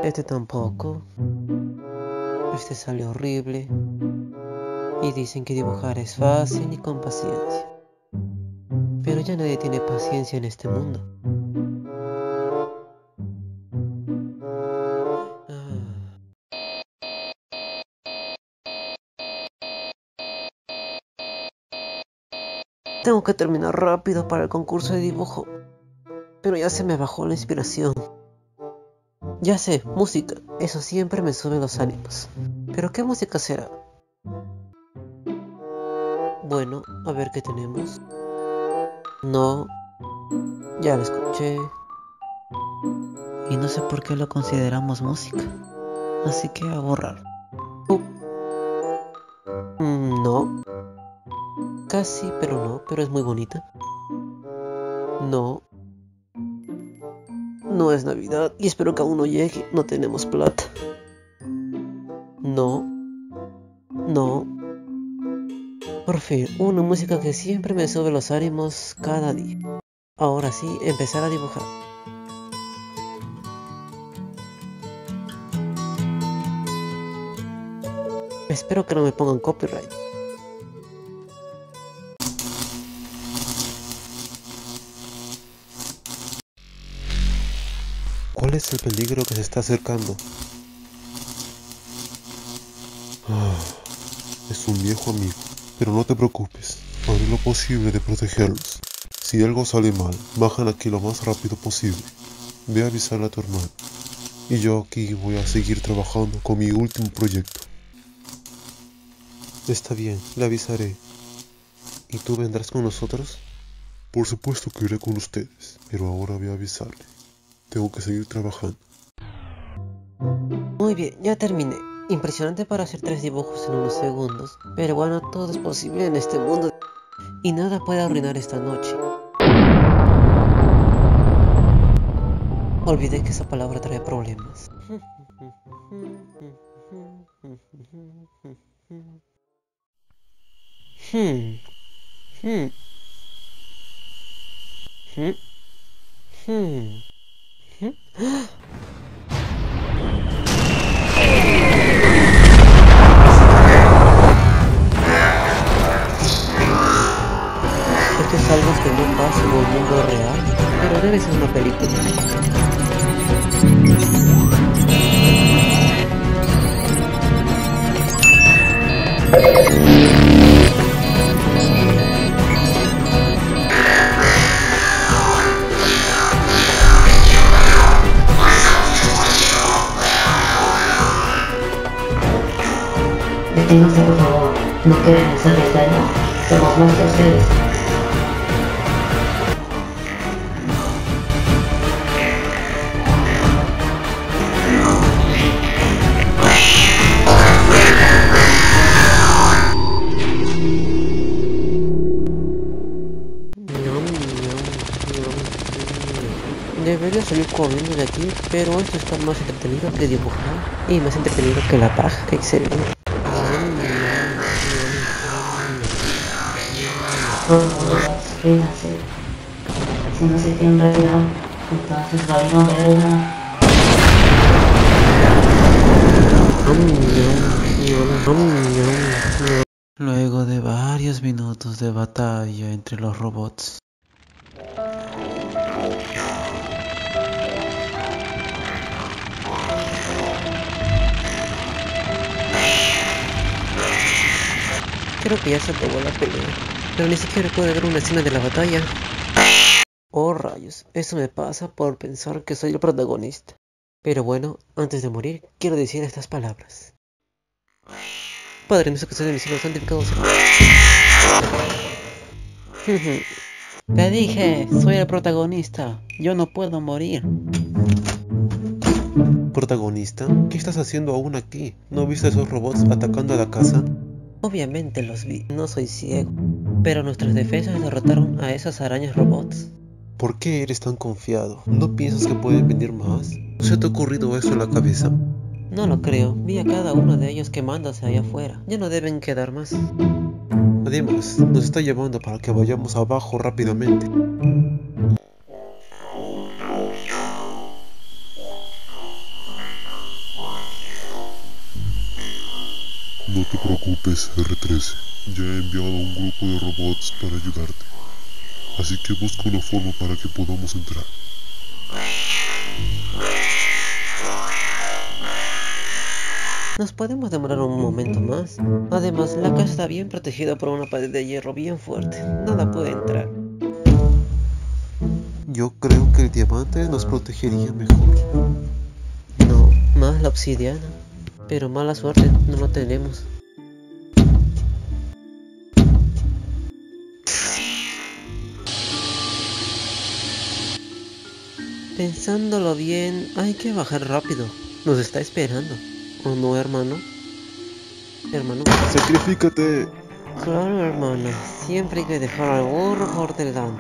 Este tampoco. Este sale horrible. Y dicen que dibujar es fácil y con paciencia. Pero ya nadie tiene paciencia en este mundo. Tengo que terminar rápido para el concurso de dibujo. Pero ya se me bajó la inspiración. Ya sé, música. Eso siempre me sube los ánimos. ¿Pero qué música será? Bueno, a ver qué tenemos. No, ya la escuché. Y no sé por qué lo consideramos música. Así que a borrar. No. Casi, pero no. Pero es muy bonita. No. No es Navidad y espero que aún no llegue. No tenemos plata. No. No. Por fin, una música que siempre me sube los ánimos cada día. Ahora sí, empezar a dibujar. Espero que no me pongan copyright. ¿Cuál es el peligro que se está acercando? Es un viejo amigo, pero no te preocupes, haré lo posible de protegerlos. Si algo sale mal, bajan aquí lo más rápido posible. Ve a avisarle a tu hermano. Y yo aquí voy a seguir trabajando con mi último proyecto. Está bien, le avisaré. ¿Y tú vendrás con nosotros? Por supuesto que iré con ustedes, pero ahora voy a avisarle. Tengo que seguir trabajando. Muy bien, ya terminé. Impresionante para hacer 3 dibujos en unos segundos. Pero bueno, todo es posible en este mundo. Y nada puede arruinar esta noche. Olvidé que esa palabra trae problemas. Esto es algo que no pasa en el mundo real, pero debe ser una película. Deténganse por favor, no queremos hacerles daño, somos más que ustedes. Debería salir corriendo de aquí, pero esto está más entretenido que dibujar y más entretenido que la paja. ¡Qué excelente! Por favor, ríanse. Si no se tiene realidad, entonces va a no verla. Luego de varios minutos de batalla entre los robots. Creo que ya se acabó la pelea, pero ni siquiera pude ver una escena de la batalla. Oh rayos, eso me pasa por pensar que soy el protagonista. Pero bueno, antes de morir, quiero decir estas palabras. Padre nuestro que estás en el cielo, santificado sea. Te dije, soy el protagonista. Yo no puedo morir. ¿Protagonista? ¿Qué estás haciendo aún aquí? ¿No viste a esos robots atacando a la casa? Obviamente los vi, no soy ciego. Pero nuestras defensas derrotaron a esas arañas robots. ¿Por qué eres tan confiado? ¿No piensas que pueden venir más? ¿No se te ha ocurrido eso en la cabeza? No lo creo, vi a cada uno de ellos quemándose allá afuera. Ya no deben quedar más. Además, nos está llamando para que vayamos abajo rápidamente. te preocupes, R13. Ya he enviado a un grupo de robots para ayudarte. Así que busca una forma para que podamos entrar. Nos podemos demorar un momento más. Además, la casa está bien protegida por una pared de hierro bien fuerte. Nada puede entrar. Yo creo que el diamante nos protegería mejor. No, más la obsidiana. Pero mala suerte, no lo tenemos. Pensándolo bien, hay que bajar rápido. Nos está esperando. ¿O no, hermano? Hermano. ¡Sacrifícate! Claro, hermano. Siempre hay que dejar al burro por delante.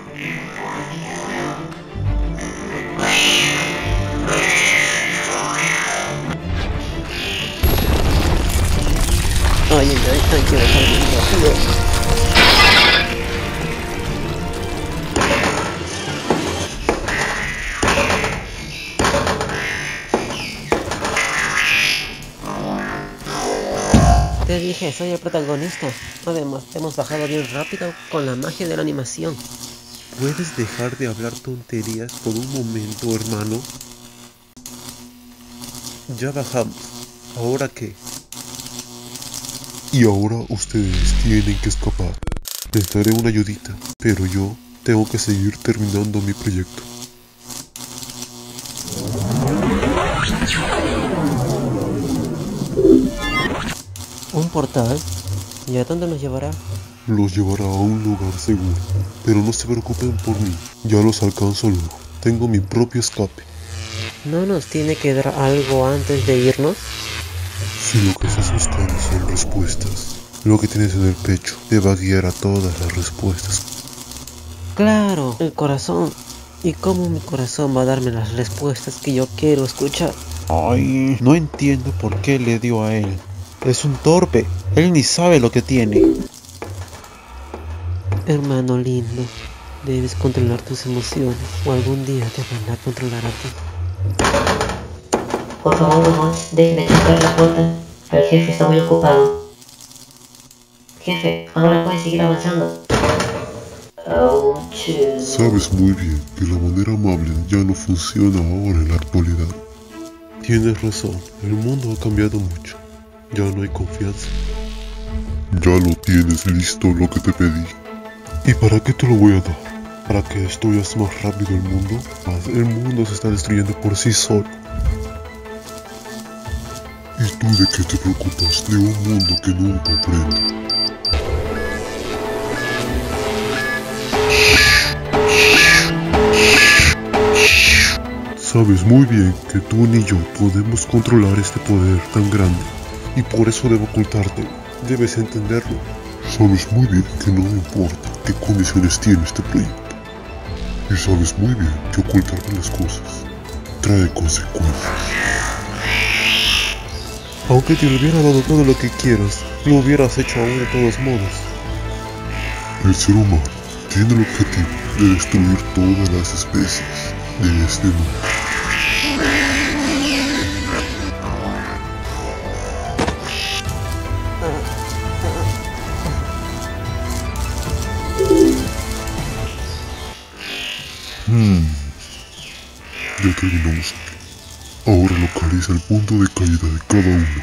Ay, hay que bajar bien rápido. Te dije, soy el protagonista. Además, hemos bajado bien rápido con la magia de la animación. ¿Puedes dejar de hablar tonterías por un momento, hermano? Ya bajamos. ¿Ahora qué? Y ahora ustedes tienen que escapar. Les daré una ayudita, pero yo tengo que seguir terminando mi proyecto. ¿Un portal? ¿Y a dónde nos llevará? Los llevará a un lugar seguro, pero no se preocupen por mí, ya los alcanzo luego. Tengo mi propio escape. ¿No nos tiene que dar algo antes de irnos? Si lo que estás buscando son respuestas, lo que tienes en el pecho te va a guiar a todas las respuestas. Claro, el corazón. ¿Y cómo mi corazón va a darme las respuestas que yo quiero escuchar? Ay, no entiendo por qué le dio a él. Es un torpe, él ni sabe lo que tiene. Hermano lindo, debes controlar tus emociones o algún día te van a controlar a ti. Por favor, robot, déjeme cerrar la puerta. El jefe está muy ocupado. Jefe, ahora puede seguir avanzando. Ouch. Sabes muy bien que la manera amable ya no funciona ahora en la actualidad. Tienes razón, el mundo ha cambiado mucho. Ya no hay confianza. Ya lo tienes listo lo que te pedí. ¿Y para qué te lo voy a dar? ¿Para que destruyas más rápido el mundo? El mundo se está destruyendo por sí solo. ¿Y tú de qué te preocupas? De un mundo que nunca aprende. Sabes muy bien que tú ni yo podemos controlar este poder tan grande. Y por eso debo ocultártelo. Debes entenderlo. Sabes muy bien que no me importa qué condiciones tiene este proyecto. Y sabes muy bien que ocultarme las cosas trae consecuencias. Aunque te hubiera dado todo lo que quieras, lo hubieras hecho aún de todos modos. El ser humano tiene el objetivo de destruir todas las especies de este mundo. Ya terminamos aquí. Ahora localiza el punto de caída de cada uno.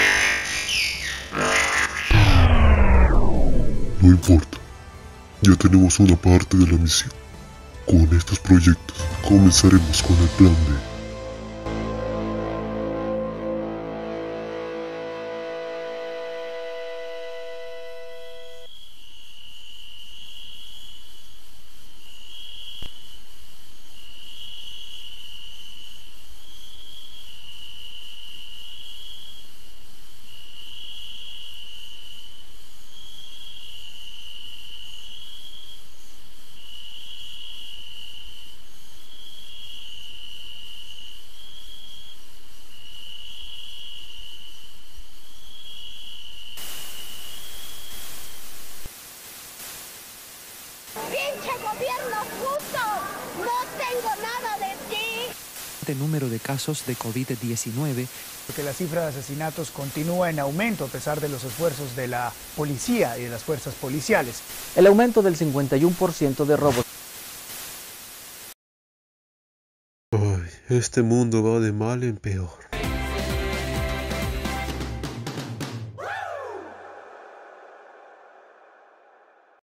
No importa. Ya tenemos una parte de la misión. Con estos proyectos comenzaremos con el plan B. ¡Pinche gobierno puto! ¡No tengo nada de ti! número de casos de COVID-19. Porque la cifra de asesinatos continúa en aumento a pesar de los esfuerzos de la policía y de las fuerzas policiales. El aumento del 51% de robos. Ay, este mundo va de mal en peor.